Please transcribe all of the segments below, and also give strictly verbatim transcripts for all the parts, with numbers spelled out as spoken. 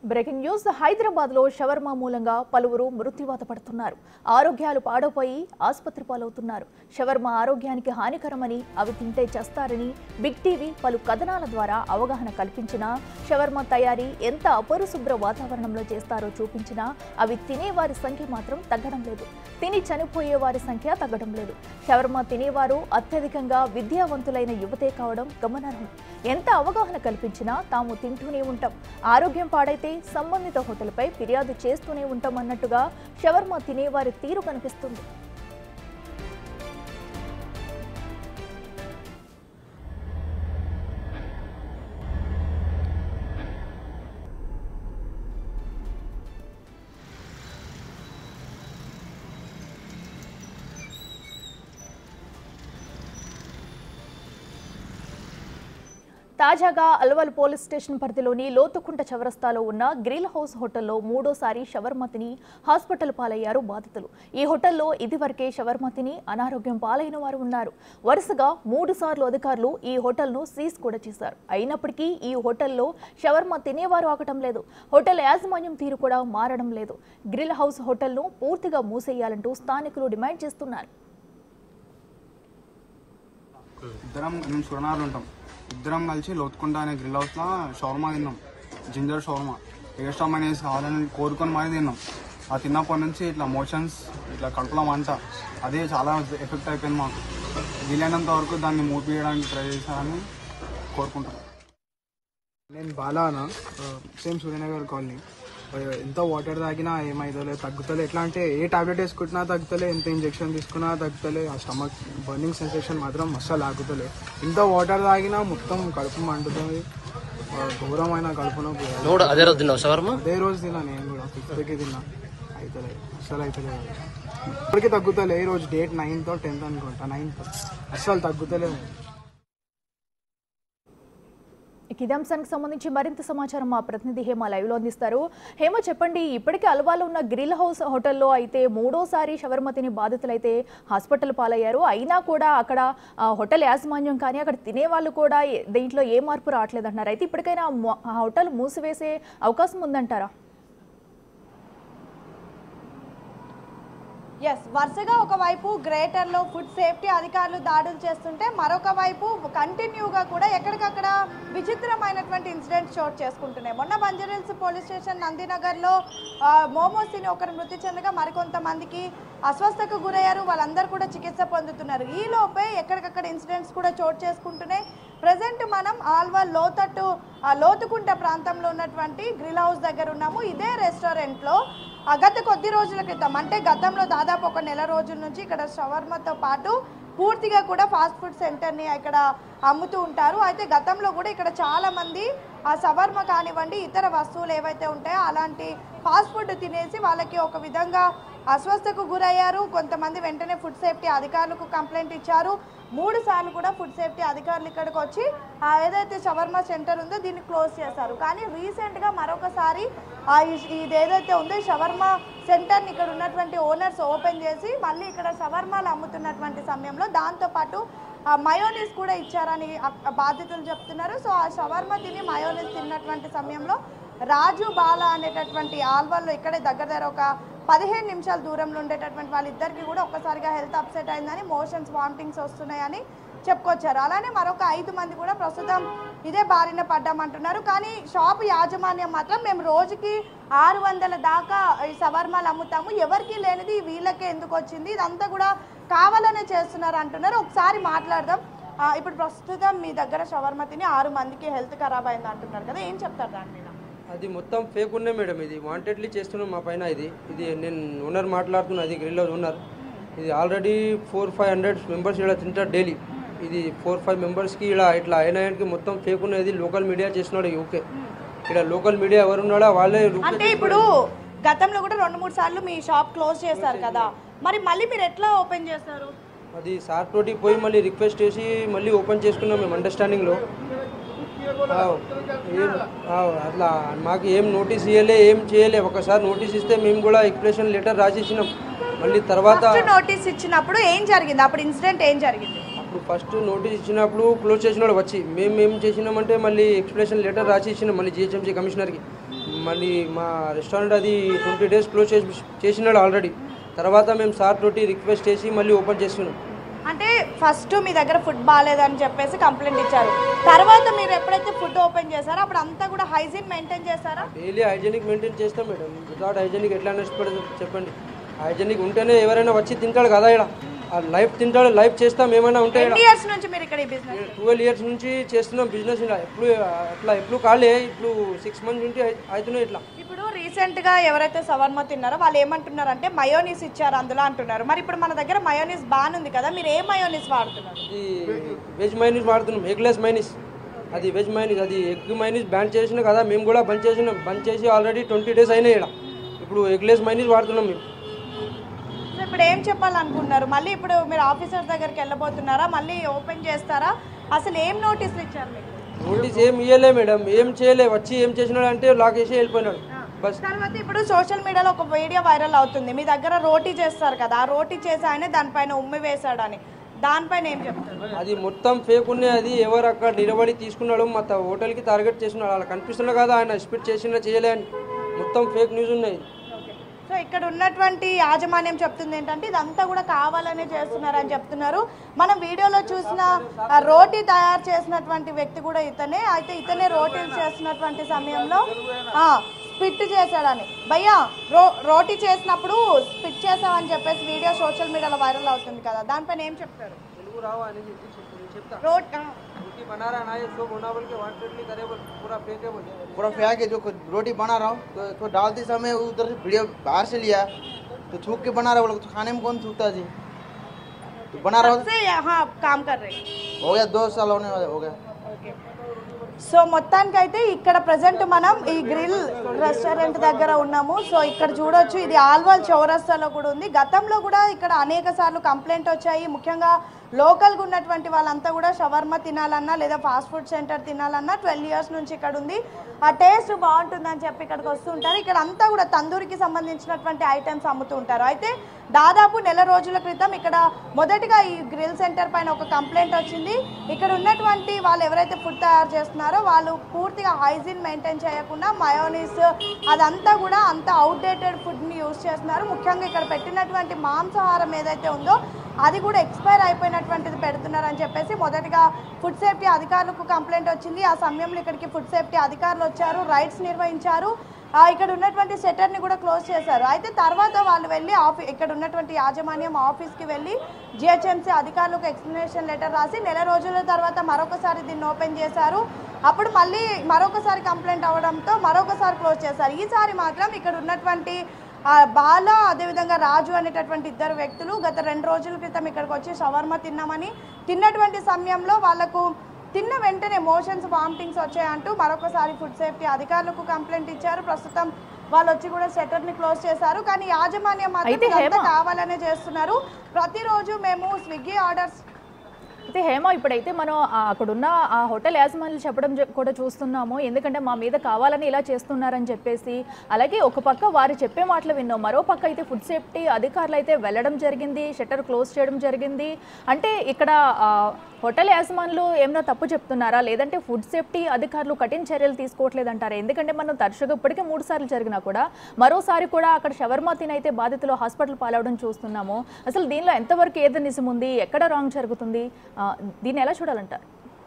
Breaking news Hyderabad లో shawarma మూలంగా పలువురు మృత్యువాత పడుతున్నారు. ఆరోగ్యాలు పాడైపోయి ఆసుపత్రి పాలవుతున్నారు. షవర్మా ఆరోగ్యానికి హానికరమని, అవి తింటే చేస్తారని బిగ్ టీవీ పలు కథనాల ద్వారా అవగాహన కల్పించినా, షవర్మా తయారీ ఎంత అపరిశుభ్ర వాతావరణంలో చేస్తారో చూపించినా అవి తినేవారి సంఖ్య మాత్రం తగ్గడం లేదు. తిని చనిపోయే వారి సంఖ్య తగ్గడం లేదు. షవర్మా తినేవారు అత్యధికంగా విద్యావంతులైన యువతే కావడం గమనార్హం. ఎంత అవగాహన కల్పించినా తాము తింటూనే ఉంటాం. ఆరోగ్యం పాడైతే సంబంధిత హోటల్పై ఫిర్యాదు చేస్తూనే ఉంటామన్నట్టుగా షవర్మా తినేవారి తీరు కనిపిస్తుంది. తాజాగా అల్వాల్ పోలీస్ స్టేషన్ పరిధిలోని లోతుకుంట చౌరస్తాలో ఉన్న గ్రిల్ హౌస్ హోటల్లో మూడోసారి షవర్మా తిని హాస్పిటల్ పాలయ్యారు బాధితులు. ఈ హోటల్లో ఇదివరకే షవర్మా తిని అనారోగ్యం పాలైన వారు ఉన్నారు. వరుసగా మూడు సార్లు అధికారులు ఈ హోటల్ను సీజ్ కూడా చేశారు. అయినప్పటికీ ఈ హోటల్లో షవర్మా తినేవారు ఆగటం లేదు. హోటల్ యాజమాన్యం తీరు కూడా మారడం లేదు. గ్రిల్ హౌస్ హోటల్ను పూర్తిగా మూసేయాలంటూ స్థానికులు డిమాండ్ చేస్తున్నారు. ఇద్దరం కలిసి లోతుకుంటా అనే గ్రిల్ హౌస్లో షవర్మా తిన్నాం. జింజర్ షవర్మా టేస్ట్ అనేసి కావాలని కోరుకొని మరీ తిన్నాం. ఆ తిన్నప్పటి నుంచి ఇట్లా మోషన్స్, ఇట్లా కడుపులో మంట, అదే చాలా ఎఫెక్ట్ అయిపోయింది మాకు. వీలైనంత వరకు దాన్ని మూపివేయడానికి ట్రై చేశారని కోరుకుంటున్నాం. నేను బాలానా, సేమ్ సూర్యనగర్ కాలనీ. ఎంత వాటర్ తాగినా ఏమైతలే, తగ్గుతలే. ఎట్లా అంటే ఏ టాబ్లెట్ వేసుకుంటున్నా తగ్గుతలే, ఎంత ఇంజెక్షన్ తీసుకున్నా తగ్గుతలే. ఆ స్టమక్ బర్నింగ్ సెన్సేషన్ మాత్రం అస్సలు ఆగుతలే. ఎంత వాటర్ తాగినా మొత్తం కడుపు మండుతుంది. ఘోరమైన కడుపు నొప్పి. అదే రోజు తిన్నా షవర్మా అదే రోజు తిన్నా నేను కూడా. ఫిఫ్త్కి తిన్నా. అవుతలే, అస్సలు అవుతలే. ఇప్పటికీ తగ్గుతలే. ఈ రోజు డేట్ నైన్త్ టెన్త్ అనుకుంటా, నైన్త్ అస్సలు తగ్గుతలే. ఇదే అంశానికి సంబంధించి మరింత సమాచారం మా ప్రతినిధి హేమ లైవ్ లో అందిస్తారు. హేమ, చెప్పండి, ఇప్పటికే అల్వాలో ఉన్న గ్రిల్ హౌస్ హోటల్లో అయితే మూడోసారి షవర్మా తిని బాధితులైతే హాస్పిటల్ పాలయ్యారు. అయినా కూడా అక్కడ హోటల్ యాజమాన్యం కానీ అక్కడ తినే వాళ్ళు కూడా దీంట్లో ఏ మార్పు రావట్లేదు అంటున్నారు. అయితే ఇప్పటికైనా హోటల్ మూసివేసే అవకాశం ఉందంటారా? ఎస్, వరుసగా ఒకవైపు గ్రేటర్లో ఫుడ్ సేఫ్టీ అధికారులు దాడులు చేస్తుంటే మరొక వైపు కంటిన్యూగా కూడా ఎక్కడికక్కడ విచిత్రమైనటువంటి ఇన్సిడెంట్స్ చోటు చేసుకుంటున్నాయి. మొన్న బంజారాహిల్స్ పోలీస్ స్టేషన్ నందినగర్లో మోమోస్ తిని ఒకరు మృతి చెందగా మరికొంతమందికి అస్వస్థకు గురయ్యారు. వాళ్ళందరూ కూడా చికిత్స పొందుతున్నారు. ఈ లోపే ఎక్కడికక్కడ ఇన్సిడెంట్స్ కూడా చోటు చేసుకుంటున్నాయి. ప్రజెంట్ మనం ఆల్వాల్ లోతట్టు లోతుకుంట ప్రాంతంలో ఉన్నటువంటి గ్రిల్ హౌస్ దగ్గర ఉన్నాము. ఇదే రెస్టారెంట్లో గత కొద్ది రోజుల క్రితం, అంటే గతంలో దాదాపు ఒక నెల రోజుల నుంచి ఇక్కడ షవర్మాతో పాటు పూర్తిగా కూడా ఫాస్ట్ ఫుడ్ సెంటర్ని ఇక్కడ అమ్ముతూ ఉంటారు. అయితే గతంలో కూడా ఇక్కడ చాలామంది ఆ షవర్మా కానివ్వండి, ఇతర వస్తువులు ఏవైతే ఉంటాయో అలాంటి ఫాస్ట్ ఫుడ్ తినేసి వాళ్ళకి ఒక విధంగా అస్వస్థకు గురయ్యారు. కొంతమంది వెంటనే ఫుడ్ సేఫ్టీ అధికారులకు కంప్లైంట్ ఇచ్చారు. మూడు సార్లు కూడా ఫుడ్ సేఫ్టీ అధికారులు ఇక్కడికి వచ్చి ఏదైతే షవర్మా సెంటర్ ఉందో దీన్ని క్లోజ్ చేశారు. కానీ రీసెంట్గా మరొకసారి ఇది ఏదైతే ఉందో షవర్మా సెంటర్ని ఇక్కడ ఉన్నటువంటి ఓనర్స్ ఓపెన్ చేసి మళ్ళీ ఇక్కడ షవర్మాలు అమ్ముతున్నటువంటి సమయంలో దాంతోపాటు మయోనీస్ కూడా ఇచ్చారని బాధితులు చెప్తున్నారు. సో ఆ షవర్మా తిని మయోనీస్ తిన్నటువంటి సమయంలో రాజు బాల అనేటటువంటి ఆల్వాల్లో ఇక్కడే దగ్గర దగ్గర ఒక పదిహేను నిమిషాల దూరంలో ఉండేటటువంటి వాళ్ళిద్దరికి కూడా ఒక్కసారిగా హెల్త్ అప్సెట్ అయిందని, మోషన్స్ వామిటింగ్స్ వస్తున్నాయని చెప్పుకొచ్చారు. అలానే మరొక ఐదు మంది కూడా ప్రస్తుతం ఇదే బారిన పడ్డామంటున్నారు. కానీ షాపు యాజమాన్యం మాత్రం మేము రోజుకి ఆరు వందల దాకా ఈ షవర్మాలు అమ్ముతాము, ఎవరికి లేనిది వీళ్ళకే ఎందుకు వచ్చింది, ఇదంతా కూడా కావాలనే చేస్తున్నారు అంటున్నారు. ఒకసారి మాట్లాడదాం. ఇప్పుడు ప్రస్తుతం మీ దగ్గర షవర్మా తిని ఆరు మందికి హెల్త్ ఖరాబ్ అయింది అంటున్నారు కదా, ఏం చెప్తారు దాని మీద? అది మొత్తం ఫేక్ ఉన్నాయి మేడం. ఇది వాంటెడ్లీ చేస్తున్నాం మా పైన. ఇది ఇది నేను ఓనర్ మాట్లాడుతున్నా, అది గ్రిల్ ఓనర్. ఇది already four five hundred members ఇలా తింటారు డైలీ. ఇది ఫోర్ ఫైవ్ మెంబర్స్కి ఇలా ఇట్లా అయినాయనికి మొత్తం ఫేక్ ఉన్నది. లోకల్ మీడియా చేసినాడు. ఓకే, ఇక్కడ లోకల్ మీడియా ఎవరు ఉన్నాడో వాళ్ళే. అంటే ఇప్పుడు గతంలో కూడా రెండు మూడు సార్లు మీ షాప్ క్లోజ్ చేశారు కదా, మరి మళ్ళీ మీరు ఎట్లా ఓపెన్ చేస్తారు? అది సార్ తోటి పోయి మళ్ళీ రిక్వెస్ట్ చేసి మళ్ళీ ఓపెన్ చేసుకున్నాం మేము అండర్స్టాండింగ్లో. అట్లా మాకు ఏం నోటీస్ ఇవ్వలే, ఏం చేయలే. ఒకసారి నోటీస్ ఇస్తే మేము కూడా ఎక్స్ప్లెనేషన్ లెటర్ రాసి ఇచ్చినాం. మళ్ళీ తర్వాత నోటీస్ ఇచ్చినప్పుడు ఏం జరిగింది? అప్పుడు ఇన్సిడెంట్ ఏం జరిగింది? అప్పుడు ఫస్ట్ నోటీస్ ఇచ్చినప్పుడు క్లోజ్ చేసిన వచ్చి మేము ఏం చేసినామంటే మళ్ళీ ఎక్స్ప్లెనేషన్ లెటర్ రాసి ఇచ్చినాం మళ్ళీ జిహెచ్ఎంసీ కమిషనర్కి. మళ్ళీ మా రెస్టారెంట్ అది ట్వంటీ డేస్ క్లోజ్ చేసి చేసినాడు ఆల్రెడీ. తర్వాత మేము సార్ తోటి రిక్వెస్ట్ చేసి మళ్ళీ ఓపెన్ చేస్తున్నాం. అంటే ఫస్ట్ మీ దగ్గర ఫుడ్ బాగాలేదని చెప్పేసి కంప్లైంట్ ఇచ్చారు. తర్వాత మీరు ఎప్పుడైతే ఫుడ్ ఓపెన్ చేశారో అప్పుడు అంతా కూడా హైజీన్ మెయింటైన్ చేస్తారా? డైలీ హైజీనిక్ మెయింటైన్ చేస్తాం మేడం. వితౌట్ హైజీనిక్ ఎట్లా నష్టపడదు చెప్పండి. హైజీనిక్ ఉంటేనే ఎవరైనా వచ్చి తింటాడు కదా. ఇక్కడ లైఫ్ తింటాడు, లైఫ్ చేస్తాం ఏమైనా ఉంటాయి. ఎన్ని ఇయర్స్ నుంచి మీరు ఇక్కడ ఈ బిజినెస్? ట్వెల్వ్ ఇయర్స్ నుంచి చేస్తున్నాం బిజినెస్. ఇలా ఎప్పుడు అట్లా ఎప్పుడు కాలే, ఇప్పుడు సిక్స్ మంత్స్ నుంచి అవుతున్నాయి ఇట్లా. ఇప్పుడు రీసెంట్ గా ఎవరైతే షవర్మా తిన్నారో వాళ్ళు ఏమంటున్నారు అంటే మయోనీస్ ఇచ్చారు అందులో అంటున్నారు. మరి ఇప్పుడు మన దగ్గర మయోనీస్ బాన్ ఉంది కదా, మీరు ఏ మయోనీస్ వాడుతున్నారు? ఇది వెజ్ మైనీస్ వాడుతున్నాం, ఎగ్లెస్ మైనీస్. అది వెజ్ మైనీస్, అది ఎగ్ మైనీస్ బ్యాన్ చేసినా కదా, మేము కూడా బంద్ చేసినాం. బంద్ చేసి ఆల్రెడీ ట్వంటీ డేస్ అయినాయి ఇక్కడ. ఇప్పుడు ఎగ్లెస్ మైనీస్ వాడుతున్నాం మేము. ఇప్పుడు ఏం చెప్పాలనుకుంటున్నారు? మళ్ళీ ఇప్పుడు మీరు ఆఫీసర్ దగ్గరికి వెళ్ళబోతున్నారా? మళ్ళీ ఓపెన్ చేస్తారా? అసలు ఏం నోటీసులు ఇచ్చారు మీకు? నోటీస్ ఏం ఇవ్వలే మేడం, ఏం చేయలే. వచ్చి ఏం చేసినాడు అంటే లాక్ చేసి వెళ్ళిపోయినాడు బస్. తర్వాత ఇప్పుడు సోషల్ మీడియాలో ఒక వీడియో వైరల్ అవుతుంది, మీ దగ్గర రోటీ చేస్తారు కదా, ఆ రోటీ చేసి ఆయన దానిపైన ఉమ్మి వేశాడని, దానిపైన ఏం చెప్తారు? అది మొత్తం ఫేక్ ఉన్నాయి. అది ఎవరు అక్కడ నిలబడి తీసుకున్నాడు, మా హోటల్కి టార్గెట్ చేస్తున్నాడు. అలా కనిపిస్తున్నా కదా ఆయన స్పీడ్ చేసినా చేయలే అని. మొత్తం ఫేక్ న్యూస్ ఉన్నాయి. సో ఇక్కడ ఉన్నటువంటి యాజమాన్యం చెప్తుంది ఏంటంటే ఇదంతా కూడా కావాలనే చేస్తున్నారని చెప్తున్నారు. మనం వీడియోలో చూసిన రోటీ తయారు చేసినటువంటి వ్యక్తి కూడా ఇతనే. అయితే ఇతనే రోటీలు చేస్తున్నటువంటి సమయంలో స్పిట్ చేశాడని. భయ్యా రో రోటీ చేసినప్పుడు స్పిట్ చేసామని చెప్పేసి వీడియో సోషల్ మీడియాలో వైరల్ అవుతుంది కదా, దానిపైన ఏం చెప్తారు? తెలుగు రావు అనేది చెప్తా. रोट रोटी बना रहा ना ये सो बना बोल के वांटेडली करे बोल पूरा फेंके बोल पूरा फेंक के जो रोटी बना रहा हूँ तो, तो डालते समय उधर से वीडियो बाहर से लिया तो थूक के बना रहा बोल तो खाने में कौन थूकता जी तो बना रहा हूँ से यहाँ काम कर रहे हो गया दो साल होने वाले हो गया. సో మొత్తానికైతే ఇక్కడ ప్రజెంట్ మనం ఈ గ్రిల్ రెస్టారెంట్ దగ్గర ఉన్నాము. సో ఇక్కడ చూడొచ్చు ఇది ఆల్వాల్ చౌరస్తాలో కూడా ఉంది. గతంలో కూడా ఇక్కడ అనేక సార్లు కంప్లైంట్ వచ్చాయి. ముఖ్యంగా లోకల్గా ఉన్నటువంటి వాళ్ళంతా కూడా షవర్మా తినాలన్నా లేదా ఫాస్ట్ ఫుడ్ సెంటర్ తినాలన్నా ట్వెల్వ్ ఇయర్స్ నుంచి ఇక్కడ ఉంది. ఆ టేస్ట్ బాగుంటుందని చెప్పి ఇక్కడికి వస్తుంటారు. ఇక్కడ అంతా కూడా తందూరికి సంబంధించినటువంటి ఐటమ్స్ అమ్ముతూ ఉంటారు. అయితే దాదాపు నెల రోజుల క్రితం ఇక్కడ మొదటిగా ఈ గ్రిల్ సెంటర్ పైన ఒక కంప్లైంట్ వచ్చింది. ఇక్కడ ఉన్నటువంటి వాళ్ళు ఎవరైతే ఫుడ్ తయారు చేస్తున్నారో వాళ్ళు పూర్తిగా హైజీన్ మెయింటైన్ చేయకుండా మయోనీస్ అదంతా కూడా అంత అవుట్డేటెడ్ ఫుడ్ని యూజ్ చేస్తున్నారు. ముఖ్యంగా ఇక్కడ పెట్టినటువంటి మాంసాహారం ఏదైతే ఉందో అది కూడా ఎక్స్పైర్ అయిపోయినటువంటిది పెడుతున్నారని చెప్పేసి మొదటిగా ఫుడ్ సేఫ్టీ అధికారులకు కంప్లైంట్ వచ్చింది. ఆ సమయంలో ఇక్కడికి ఫుడ్ సేఫ్టీ అధికారులు వచ్చారు, రైడ్స్ నిర్వహించారు. ఇక్కడ ఉన్నటువంటి షట్టర్ని కూడా క్లోజ్ చేశారు. అయితే తర్వాత వాళ్ళు వెళ్ళి ఆఫీ ఇక్కడ ఉన్నటువంటి యాజమాన్యం ఆఫీస్కి వెళ్ళి జిహెచ్ఎంసీ అధికారులకు ఎక్స్ప్లెనేషన్ లెటర్ రాసి నెల రోజుల తర్వాత మరొకసారి దీన్ని ఓపెన్ చేశారు. అప్పుడు మళ్ళీ మరొకసారి కంప్లైంట్ అవ్వడంతో మరొకసారి క్లోజ్ చేశారు. ఈసారి మాత్రం ఇక్కడ ఉన్నటువంటి బాల అదేవిధంగా రాజు అనేటటువంటి ఇద్దరు వ్యక్తులు గత రెండు రోజుల క్రితం ఇక్కడికి వచ్చి షవర్మా తిన్నామని తిన్నటువంటి సమయంలో వాళ్లకు తిన్న వెంటనే మోషన్స్ వామిటింగ్స్ వచ్చాయంటూ మరొకసారి ఫుడ్ సేఫ్టీ అధికారులకు కంప్లైంట్ ఇచ్చారు. ప్రస్తుతం వాళ్ళు వచ్చి కూడా షట్టర్ ని క్లోజ్ చేశారు. కానీ యాజమాన్యం మాత్రం కావాలనే చేస్తున్నారు. ప్రతిరోజు మేము స్విగ్గీ ఆర్డర్స్ అయితే హేమ ఇప్పుడైతే మనం అక్కడున్న ఆ హోటల్ యాజమాన్యులు చెప్పడం కూడా చూస్తున్నాము. ఎందుకంటే మా మీద కావాలని ఇలా చేస్తున్నారని చెప్పేసి, అలాగే ఒక పక్క వారు చెప్పే మాటలు విన్నాం, మరో పక్క అయితే ఫుడ్ సేఫ్టీ అధికారులు అయితే వెళ్ళడం జరిగింది, షట్టర్ క్లోజ్ చేయడం జరిగింది. అంటే ఇక్కడ హోటల్ యాజమాన్యులు ఏమైనా తప్పు చెప్తున్నారా, లేదంటే ఫుడ్ సేఫ్టీ అధికారులు కఠిన చర్యలు తీసుకోవట్లేదంటారా? ఎందుకంటే మనం తరచుగా ఇప్పటికే మూడు సార్లు జరిగినా కూడా మరోసారి కూడా అక్కడ షవర్మా తినైతే బాధితులు హాస్పిటల్ పాలవడం చూస్తున్నాము. అసలు దీనిలో ఎంతవరకు ఏది నిజం ఉంది, ఎక్కడ రాంగ్ జరుగుతుంది, దీన్ని ఎలా చూడాలంటారు?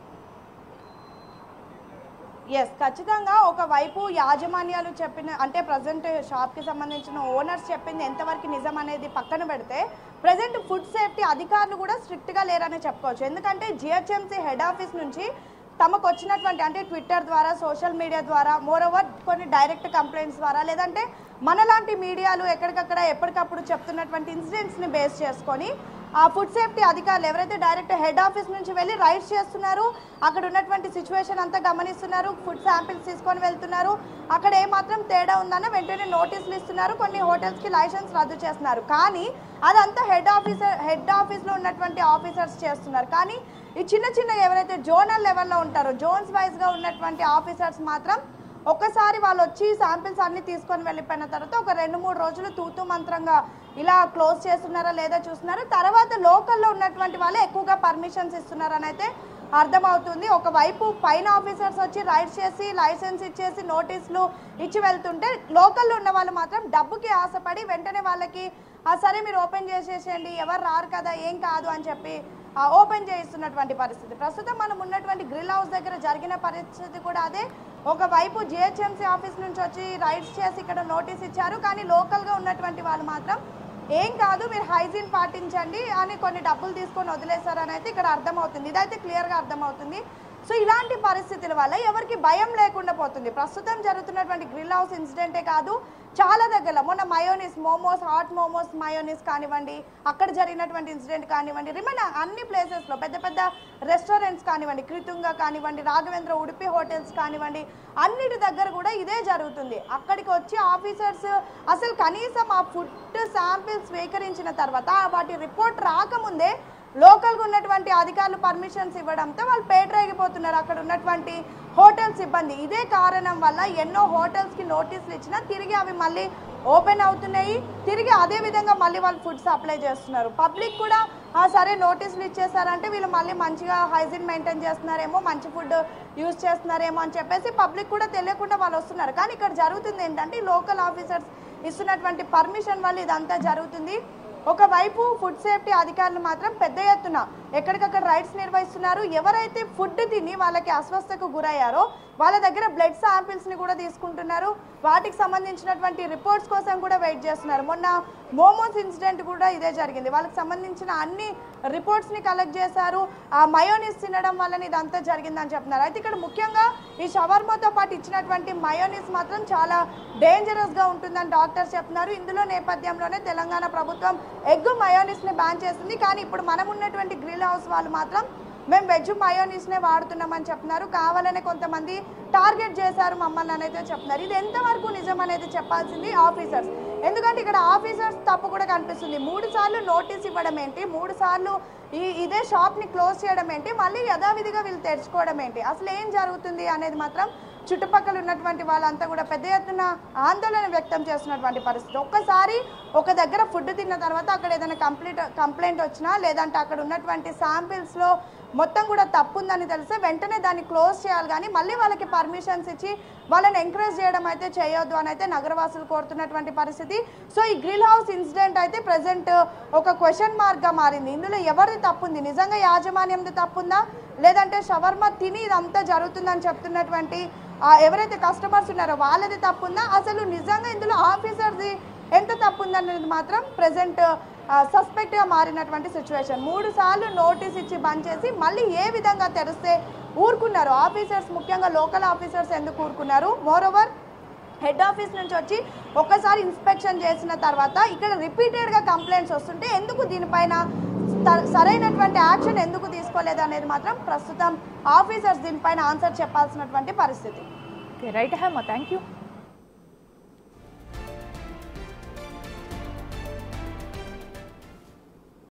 ఎస్, ఖచ్చితంగా ఒకవైపు యాజమాన్యాలు చెప్పిన అంటే ప్రజెంట్ షాప్కి సంబంధించిన ఓనర్స్ చెప్పింది ఎంతవరకు నిజం అనేది పక్కన పెడితే ప్రజెంట్ ఫుడ్ సేఫ్టీ అధికారులు కూడా స్ట్రిక్ట్గా లేరనే చెప్పుకోవచ్చు. ఎందుకంటే జిహెచ్ఎంసీ హెడ్ ఆఫీస్ నుంచి తమకు వచ్చినటువంటి అంటే ట్విట్టర్ ద్వారా సోషల్ మీడియా ద్వారా మోరోవర్ కొన్ని డైరెక్ట్ కంప్లైంట్స్ ద్వారా లేదంటే మనలాంటి మీడియాలు ఎక్కడికక్కడ ఎప్పటికప్పుడు చెప్తున్నటువంటి ఇన్సిడెంట్స్ని బేస్ చేసుకొని ఆ ఫుడ్ సేఫ్టీ అధికారులు ఎవరైతే డైరెక్ట్ హెడ్ ఆఫీస్ నుంచి వెళ్ళి రైడ్స్ చేస్తున్నారు, అక్కడ ఉన్నటువంటి సిచ్యువేషన్ అంతా గమనిస్తున్నారు, ఫుడ్ శాంపిల్స్ తీసుకొని వెళ్తున్నారు, అక్కడ ఏమాత్రం తేడా ఉందన్న వెంటనే నోటీసులు ఇస్తున్నారు, కొన్ని హోటల్స్కి లైసెన్స్ రద్దు చేస్తున్నారు. కానీ అదంతా హెడ్ ఆఫీసర్ హెడ్ ఆఫీస్లో ఉన్నటువంటి ఆఫీసర్స్ చేస్తున్నారు. కానీ ఈ చిన్న చిన్న ఎవరైతే జోనల్ లెవెల్లో ఉంటారో జోన్స్ వైజ్గా ఉన్నటువంటి ఆఫీసర్స్ మాత్రం ఒక్కసారి వాళ్ళు వచ్చి శాంపిల్స్ అన్ని తీసుకొని వెళ్ళిపోయిన తర్వాత ఒక రెండు మూడు రోజులు తూతూ మంత్రంగా ఇలా క్లోజ్ చేస్తున్నారా లేదా చూస్తున్నారు. తర్వాత లోకల్లో ఉన్నటువంటి వాళ్ళే ఎక్కువగా పర్మిషన్స్ ఇస్తున్నారని అయితే అర్థమవుతుంది. ఒకవైపు పైన ఆఫీసర్స్ వచ్చి రైడ్స్ చేసి లైసెన్స్ ఇచ్చేసి నోటీసులు ఇచ్చి వెళ్తుంటే లోకల్లో ఉన్న వాళ్ళు మాత్రం డబ్బుకి ఆశపడి వెంటనే వాళ్ళకి సరే మీరు ఓపెన్ చేసేసేయండి, ఎవరు రారు కదా ఏం కాదు అని చెప్పి ఓపెన్ చేయిస్తున్నటువంటి పరిస్థితి. ప్రస్తుతం మనం ఉన్నటువంటి గ్రిల్ హౌస్ దగ్గర జరిగిన పరిస్థితి కూడా అదే. ఒకవైపు జిహెచ్ఎంసీ ఆఫీస్ నుంచి వచ్చి రైడ్స్ చేసి ఇక్కడ నోటీస్ ఇచ్చారు, కానీ లోకల్గా ఉన్నటువంటి వాళ్ళు మాత్రం ఏం కాదు మీరు హైజీన్ పాటించండి అని కొన్ని డబ్బులు తీసుకొని వదిలేశారని అయితే ఇక్కడ అర్థమవుతుంది. ఇదైతే క్లియర్గా అర్థమవుతుంది. సో ఇలాంటి పరిస్థితుల వల్ల ఎవరికి భయం లేకుండా పోతుంది. ప్రస్తుతం జరుగుతున్నటువంటి గ్రిల్ హౌస్ ఇన్సిడెంటే కాదు, చాలా దగ్గర మొన్న mayonnaise momos hot momos mayonnaise కానివ్వండి, అక్కడ జరిగినటువంటి ఇన్సిడెంట్ కానివ్వండి, రిమైన్ అన్ని ప్లేసెస్లో పెద్ద పెద్ద రెస్టారెంట్స్ కానివ్వండి, కృతుంగా కానివ్వండి, రాఘవేంద్ర ఉడిపి హోటల్స్ కానివ్వండి, అన్నిటి దగ్గర కూడా ఇదే జరుగుతుంది. అక్కడికి వచ్చి ఆఫీసర్స్ అసలు కనీసం ఆ ఫుడ్ శాంపిల్స్ స్వీకరించిన తర్వాత వాటి రిపోర్ట్ రాకముందే లోకల్గా ఉన్నటువంటి అధికారులు పర్మిషన్స్ ఇవ్వడంతో వాళ్ళు పేటరేగిపోతున్నారు అక్కడ ఉన్నటువంటి హోటల్ సిబ్బంది. ఇదే కారణం వల్ల ఎన్నో హోటల్స్కి నోటీసులు ఇచ్చినా తిరిగి అవి మళ్ళీ ఓపెన్ అవుతున్నాయి, తిరిగి అదే విధంగా మళ్ళీ వాళ్ళు ఫుడ్ సప్లై చేస్తున్నారు. పబ్లిక్ కూడా సరే నోటీసులు ఇచ్చేసారంటే వీళ్ళు మళ్ళీ మంచిగా హైజీన్ మెయింటైన్ చేస్తున్నారేమో, మంచి ఫుడ్ యూజ్ చేస్తున్నారేమో అని చెప్పేసి పబ్లిక్ కూడా తెలియకుండా వాళ్ళు వస్తున్నారు. కానీ ఇక్కడ జరుగుతుంది ఏంటంటే లోకల్ ఆఫీసర్స్ ఇస్తున్నటువంటి పర్మిషన్ వల్ల ఇదంతా జరుగుతుంది. ఒకవైపు ఫుడ్ సేఫ్టీ అధికారులు మాత్రం పెద్ద ఎత్తున ఎక్కడికక్కడ రైడ్స్ నిర్వహిస్తున్నారు. ఎవరైతే ఫుడ్ తిని వాళ్ళకి అస్వస్థకు గురయ్యారో వాళ్ళ దగ్గర బ్లడ్ శాంపిల్స్ని కూడా తీసుకుంటున్నారు. వాటికి సంబంధించినటువంటి రిపోర్ట్స్ కోసం కూడా వెయిట్ చేస్తున్నారు. మొన్న మోమోస్ ఇన్సిడెంట్ కూడా ఇదే జరిగింది. వాళ్ళకి సంబంధించిన అన్ని రిపోర్ట్స్ని కలెక్ట్ చేశారు. ఆ మయోనీస్ తినడం వల్ల ఇదంతా జరిగిందని చెప్తున్నారు. అయితే ఇక్కడ ముఖ్యంగా ఈ షవర్మాతో పాటు ఇచ్చినటువంటి మయోనీస్ మాత్రం చాలా డేంజరస్గా ఉంటుందని డాక్టర్స్ చెప్తున్నారు. ఇందులో నేపథ్యంలోనే తెలంగాణ ప్రభుత్వం ఎగ్ మయోనీస్ని బ్యాన్ చేసింది. కానీ ఇప్పుడు మనం ఉన్నటువంటి గ్రిల్ హౌస్ వాళ్ళు మాత్రం మేము వెజ్ మయోనీస్నే వాడుతున్నామని చెప్తున్నారు. కావాలనే కొంతమంది టార్గెట్ చేశారు మమ్మల్ని అనేది చెప్తున్నారు. ఇది ఎంతవరకు నిజం అనేది చెప్పాల్సింది ఆఫీసర్స్. ఎందుకంటే ఇక్కడ ఆఫీసర్స్ తప్పు కూడా కనిపిస్తుంది. మూడు సార్లు నోటీస్ ఇవ్వడం ఏంటి, మూడు సార్లు ఈ ఇదే షాప్ని క్లోజ్ చేయడం ఏంటి, మళ్ళీ యథావిధిగా వీళ్ళు తెరుచుకోవడం ఏంటి, అసలు ఏం జరుగుతుంది అనేది మాత్రం చుట్టుపక్కల ఉన్నటువంటి వాళ్ళంతా కూడా పెద్ద ఎత్తున ఆందోళన వ్యక్తం చేస్తున్నటువంటి పరిస్థితి. ఒక్కసారి ఒక దగ్గర ఫుడ్ తిన్న తర్వాత అక్కడ ఏదైనా కంప్లీట్ కంప్లైంట్ వచ్చినా లేదంటే అక్కడ ఉన్నటువంటి శాంపిల్స్లో మొత్తం కూడా తప్పు ఉందని తెలిస్తే వెంటనే దాన్ని క్లోజ్ చేయాలి, కానీ మళ్ళీ వాళ్ళకి పర్మిషన్స్ ఇచ్చి వాళ్ళని ఎంకరేజ్ చేయడం అయితే చేయొద్దు అని అయితే నగరవాసులు కోరుతున్నటువంటి పరిస్థితి. సో ఈ గ్రిల్ హౌస్ ఇన్సిడెంట్ అయితే ప్రజెంట్ ఒక క్వశ్చన్ మార్క్గా మారింది. ఇందులో ఎవరిది తప్పుంది, నిజంగా యాజమాన్యంది తప్పుందా, లేదంటే షవర్మా తిని ఇదంతా జరుగుతుందని చెప్తున్నటువంటి ఎవరైతే కస్టమర్స్ ఉన్నారో వాళ్ళది తప్పుందా, అసలు నిజంగా ఇందులో ఆఫీసర్ది ఎంత తప్పుందనేది మాత్రం ప్రజెంట్ సస్పెక్ట్గా మారినటువంటి సిచ్యువేషన్. మూడు సార్లు నోటీస్ ఇచ్చి బంద్ చేసి మళ్ళీ ఏ విధంగా తెరిస్తే ఊరుకున్నారు ఆఫీసర్స్, ముఖ్యంగా లోకల్ ఆఫీసర్స్ ఎందుకు ఊరుకున్నారు? మోర్ ఓవర్ హెడ్ ఆఫీస్ నుంచి వచ్చి ఒక్కసారి ఇన్స్పెక్షన్ చేసిన తర్వాత ఇక్కడ రిపీటెడ్గా కంప్లైంట్స్ వస్తుంటే ఎందుకు దీనిపైన సరైనటువంటి యాక్షన్ ఎందుకు తీసుకోలేదు అనేది మాత్రం ప్రస్తుతం ఆఫీసర్స్ దీనిపైన ఆన్సర్ చెప్పాల్సినటువంటి పరిస్థితి. Right Hema, thank you.